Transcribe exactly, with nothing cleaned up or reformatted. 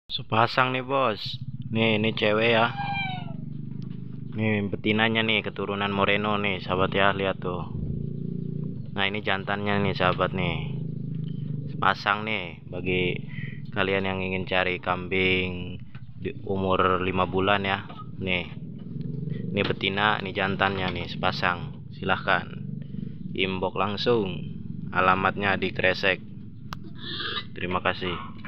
Sepasang nih bos. Nih, ini cewek ya. Nih betinanya nih, keturunan Moreno nih, sahabat ya, lihat tuh. Nah ini jantannya nih sahabat nih. Sepasang nih bagi kalian yang ingin cari kambing di umur lima bulan ya. Nih. Ini betina, ini jantannya nih sepasang. Silahkan inbox langsung. Alamatnya di Kresek. Terima kasih.